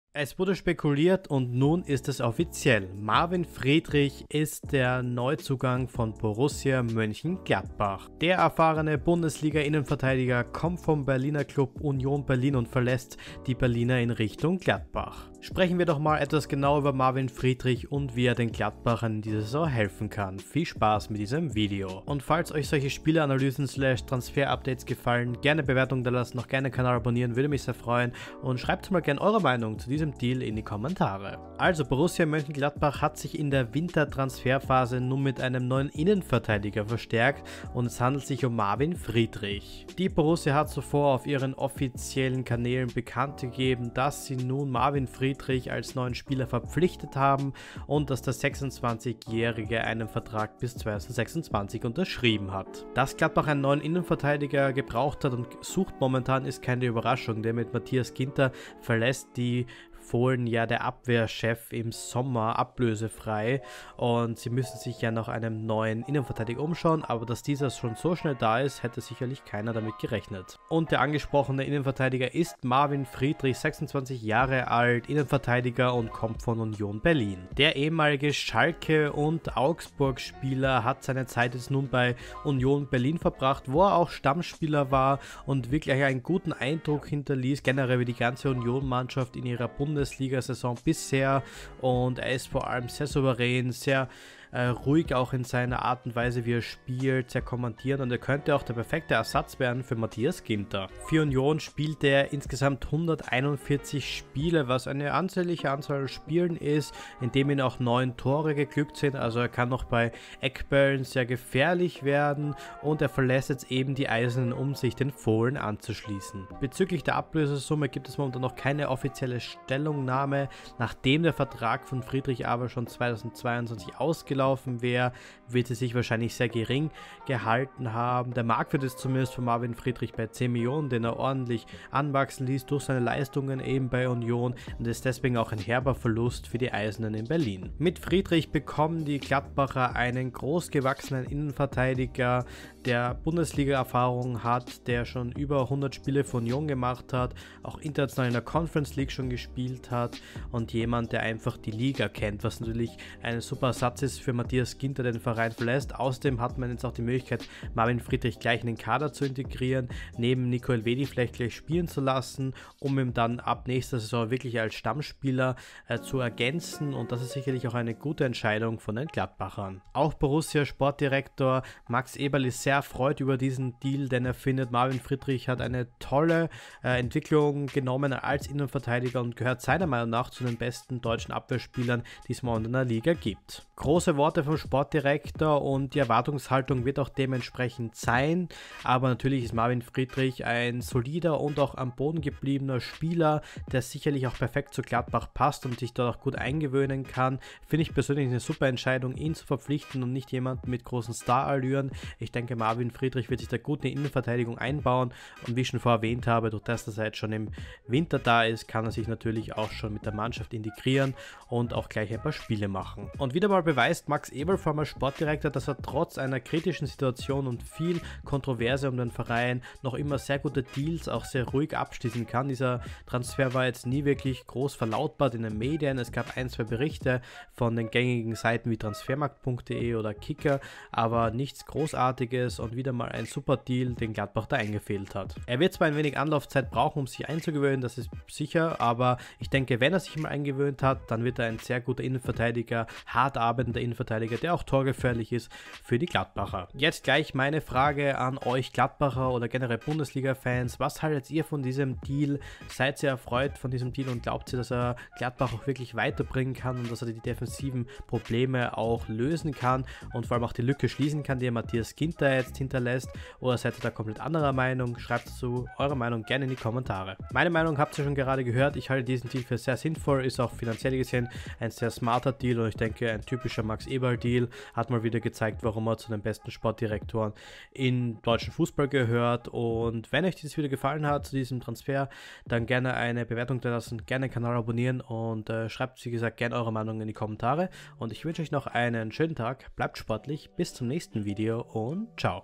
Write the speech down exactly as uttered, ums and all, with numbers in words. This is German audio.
Es wurde spekuliert und nun ist es offiziell. Marvin Friedrich ist der Neuzugang von Borussia Mönchengladbach. Der erfahrene Bundesliga-Innenverteidiger kommt vom Berliner Club Union Berlin und verlässt die Berliner in Richtung Gladbach. Sprechen wir doch mal etwas genau über Marvin Friedrich und wie er den Gladbachern in dieser Saison helfen kann. Viel Spaß mit diesem Video. Und falls euch solche Spieleranalysen slash Transfer-Updates gefallen, gerne Bewertung da lassen, noch gerne den Kanal abonnieren, würde mich sehr freuen und schreibt mal gerne eure Meinung zu diesem Deal in die Kommentare. Also Borussia Mönchengladbach hat sich in der Wintertransferphase nun mit einem neuen Innenverteidiger verstärkt und es handelt sich um Marvin Friedrich. Die Borussia hat zuvor auf ihren offiziellen Kanälen bekannt gegeben, dass sie nun Marvin Friedrich als neuen Spieler verpflichtet haben und dass der sechsundzwanzigjährige einen Vertrag bis zweitausendsechsundzwanzig unterschrieben hat. Dass Gladbach einen neuen Innenverteidiger gebraucht hat und sucht momentan, ist keine Überraschung, denn mit Matthias Ginter verlässt die Fohlen ja der Abwehrchef im Sommer ablösefrei und sie müssen sich ja nach einem neuen Innenverteidiger umschauen, aber dass dieser schon so schnell da ist, hätte sicherlich keiner damit gerechnet. Und der angesprochene Innenverteidiger ist Marvin Friedrich, sechsundzwanzig Jahre alt, Innenverteidiger und kommt von Union Berlin. Der ehemalige Schalke- und Augsburg-Spieler hat seine Zeit jetzt nun bei Union Berlin verbracht, wo er auch Stammspieler war und wirklich einen guten Eindruck hinterließ, generell wie die ganze Union-Mannschaft in ihrer Bundesliga Bundesliga-Saison bisher, und er ist vor allem sehr souverän, sehr äh, ruhig auch in seiner Art und Weise, wie er spielt, sehr kommandierend, und er könnte auch der perfekte Ersatz werden für Matthias Ginter. Für Union spielte er insgesamt hunderteinundvierzig Spiele, was eine ansehnliche Anzahl Spielen ist, in dem ihn auch neun Tore geglückt sind, also er kann noch bei Eckbällen sehr gefährlich werden und er verlässt jetzt eben die Eisernen, um sich den Fohlen anzuschließen. Bezüglich der Ablösesumme gibt es momentan noch keine offizielle Stellungnahme. Nachdem der Vertrag von Friedrich aber schon zweitausendzweiundzwanzig ausgelaufen wäre, wird sie sich wahrscheinlich sehr gering gehalten haben. Der Marktwert ist zumindest von Marvin Friedrich bei zehn Millionen, den er ordentlich anwachsen ließ durch seine Leistungen eben bei Union, und ist deswegen auch ein herber Verlust für die Eisernen in Berlin. Mit Friedrich bekommen die Gladbacher einen großgewachsenen Innenverteidiger, der Bundesliga-Erfahrung hat, der schon über hundert Spiele für Union gemacht hat, auch international in der Conference League schon gespielt hat, und jemand, der einfach die Liga kennt, was natürlich ein super Ersatz ist für Matthias Ginter, der den Verein verlässt. Außerdem hat man jetzt auch die Möglichkeit, Marvin Friedrich gleich in den Kader zu integrieren, neben Nico Elvedi vielleicht gleich spielen zu lassen, um ihn dann ab nächster Saison wirklich als Stammspieler äh, zu ergänzen, und das ist sicherlich auch eine gute Entscheidung von den Gladbachern. Auch Borussia Sportdirektor Max Eberl ist sehr erfreut über diesen Deal, denn er findet, Marvin Friedrich hat eine tolle äh, Entwicklung genommen als Innenverteidiger und gehört seiner Meinung nach zu den besten deutschen Abwehrspielern, die es momentan in der Liga gibt. Große Worte vom Sportdirektor und die Erwartungshaltung wird auch dementsprechend sein, aber natürlich ist Marvin Friedrich ein solider und auch am Boden gebliebener Spieler, der sicherlich auch perfekt zu Gladbach passt und sich dort auch gut eingewöhnen kann. Finde ich persönlich eine super Entscheidung, ihn zu verpflichten und nicht jemanden mit großen Starallüren. Ich denke, Marvin Friedrich wird sich da gut in die Innenverteidigung einbauen, und wie ich schon vorher erwähnt habe, durch das, dass er jetzt schon im Winter da ist, kann er sich natürlich auch schon mit der Mannschaft integrieren und auch gleich ein paar Spiele machen. Und wieder mal beweist Max Eberl, former Sportdirektor, dass er trotz einer kritischen Situation und viel Kontroverse um den Verein noch immer sehr gute Deals auch sehr ruhig abschließen kann. Dieser Transfer war jetzt nie wirklich groß verlautbart in den Medien. Es gab ein, zwei Berichte von den gängigen Seiten wie transfermarkt punkt de oder Kicker, aber nichts Großartiges, und wieder mal ein super Deal, den Gladbach da eingefehlt hat. Er wird zwar ein wenig Anlaufzeit brauchen, um sich einzugewöhnen, das ist sicher, aber ich denke, wenn er sich mal eingewöhnt hat, dann wird er ein sehr guter Innenverteidiger, hart arbeitender Innenverteidiger, der auch torgefährlich ist für die Gladbacher. Jetzt gleich meine Frage an euch Gladbacher oder generell Bundesliga-Fans. Was haltet ihr von diesem Deal? Seid ihr erfreut von diesem Deal und glaubt ihr, dass er Gladbach auch wirklich weiterbringen kann und dass er die defensiven Probleme auch lösen kann und vor allem auch die Lücke schließen kann, die er Matthias Ginter jetzt hinterlässt? Oder seid ihr da komplett anderer Meinung? Schreibt dazu eure Meinung gerne in die Kommentare. Meine Meinung habt ihr schon gerade gehört. Ich halte diesen Deal für sehr sinnvoll, ist auch finanziell gesehen ein sehr smarter Deal, und ich denke, ein typischer Max Eberl-Deal, hat mal wieder gezeigt, warum er zu den besten Sportdirektoren im deutschen Fußball gehört. Und wenn euch dieses Video gefallen hat zu diesem Transfer, dann gerne eine Bewertung da lassen, gerne den Kanal abonnieren und äh, schreibt, wie gesagt, gerne eure Meinung in die Kommentare. Und ich wünsche euch noch einen schönen Tag, bleibt sportlich, bis zum nächsten Video und ciao.